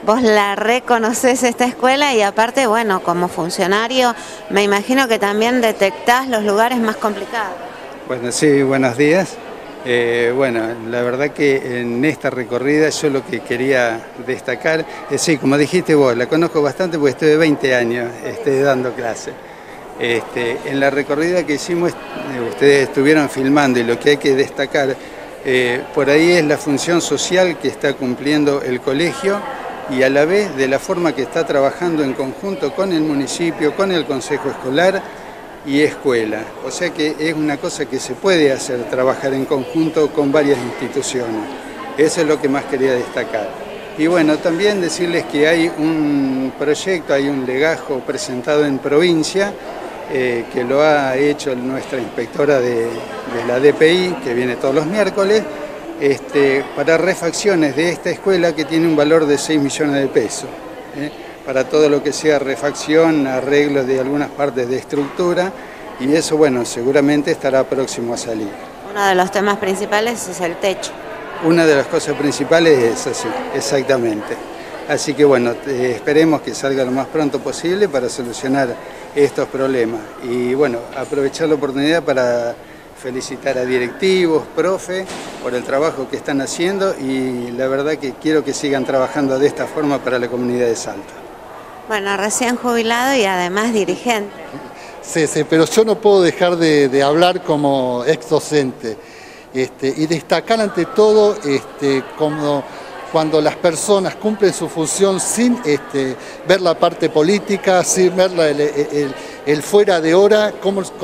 vos la reconocés esta escuela y aparte, bueno, como funcionario, me imagino que también detectás los lugares más complicados. Bueno, sí, buenos días. Bueno, la verdad que en esta recorrida yo lo que quería destacar, sí, como dijiste vos, la conozco bastante porque estuve 20 años dando clase. En la recorrida que hicimos, ustedes estuvieron filmando y lo que hay que destacar por ahí es la función social que está cumpliendo el colegio y a la vez de la forma que está trabajando en conjunto con el municipio, con el consejo escolar y escuela. O sea que es una cosa que se puede hacer, trabajar en conjunto con varias instituciones. Eso es lo que más quería destacar. Y bueno, también decirles que hay un proyecto, hay un legajo presentado en provincia, que lo ha hecho nuestra inspectora de la DPI, que viene todos los miércoles, para refacciones de esta escuela que tiene un valor de 6 millones de pesos. Para todo lo que sea refacción, arreglo de algunas partes de estructura, y eso, bueno, seguramente estará próximo a salir. Uno de los temas principales es el techo. Una de las cosas principales es así, exactamente. Así que bueno, esperemos que salga lo más pronto posible para solucionar estos problemas. Y bueno, aprovechar la oportunidad para felicitar a directivos, profe, por el trabajo que están haciendo y la verdad que quiero que sigan trabajando de esta forma para la comunidad de Salto. Bueno, recién jubilado y además dirigente. Sí, pero yo no puedo dejar de hablar como ex docente y destacar ante todo como cuando las personas cumplen su función sin ver la parte política, sin ver el fuera de hora,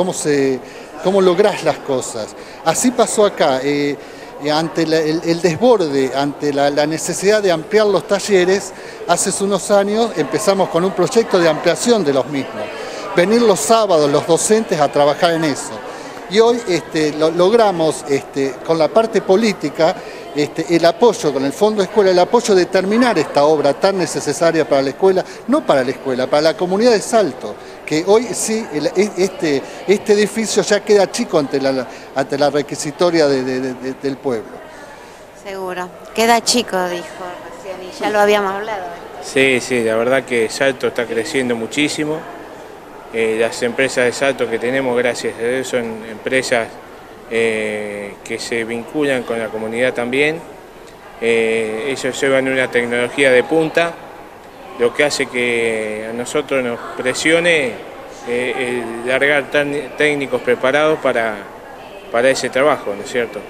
cómo lográs las cosas. Así pasó acá. Ante el desborde, ante la necesidad de ampliar los talleres, hace unos años empezamos con un proyecto de ampliación de los mismos. Venir los sábados los docentes a trabajar en eso. Y hoy logramos con la parte política el apoyo, con el Fondo Escuela, el apoyo de terminar esta obra tan necesaria para la escuela, no para la escuela, para la comunidad de Salto, que hoy sí, este edificio ya queda chico ante la requisitoria del pueblo. Seguro. Queda chico, dijo recién, y ya lo habíamos hablado. Sí, la verdad que Salto está creciendo muchísimo. Las empresas de Salto que tenemos, gracias a Dios, son empresas que se vinculan con la comunidad también. Ellos llevan una tecnología de punta, lo que hace que a nosotros nos presione largar técnicos preparados para ese trabajo, ¿no es cierto?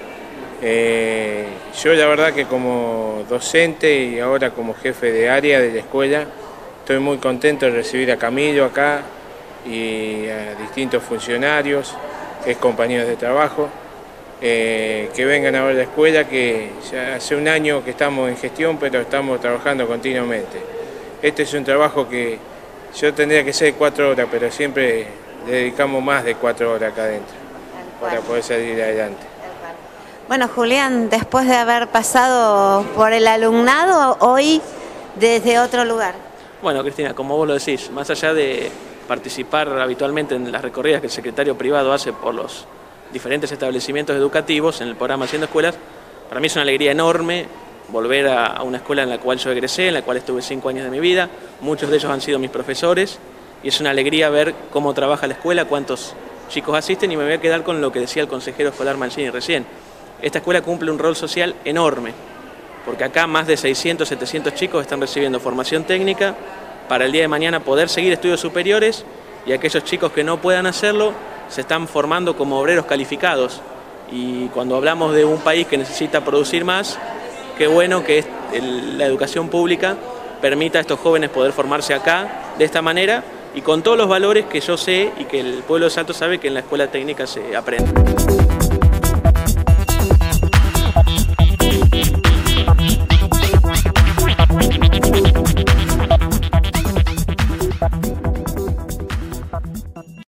Yo la verdad que como docente y ahora como jefe de área de la escuela, estoy muy contento de recibir a Camilo acá y a distintos funcionarios, compañeros de trabajo, que vengan a ver la escuela, que ya hace un año que estamos en gestión, pero estamos trabajando continuamente. Este es un trabajo que yo tendría que ser 4 horas, pero siempre le dedicamos más de 4 horas acá adentro para poder salir adelante. Bueno, Julián, después de haber pasado por el alumnado, hoy desde otro lugar. Bueno, Cristina, como vos lo decís, más allá de participar habitualmente en las recorridas que el secretario privado hace por los diferentes establecimientos educativos en el programa Haciendo Escuelas, para mí es una alegría enorme volver a una escuela en la cual yo egresé, en la cual estuve 5 años de mi vida. Muchos de ellos han sido mis profesores y es una alegría ver cómo trabaja la escuela, cuántos chicos asisten, y me voy a quedar con lo que decía el consejero escolar Mancini recién. Esta escuela cumple un rol social enorme, porque acá más de 600, 700 chicos están recibiendo formación técnica para el día de mañana poder seguir estudios superiores, y aquellos chicos que no puedan hacerlo se están formando como obreros calificados. Y cuando hablamos de un país que necesita producir más, qué bueno que la educación pública permita a estos jóvenes poder formarse acá de esta manera y con todos los valores que yo sé y que el pueblo de Salto sabe que en la escuela técnica se aprende.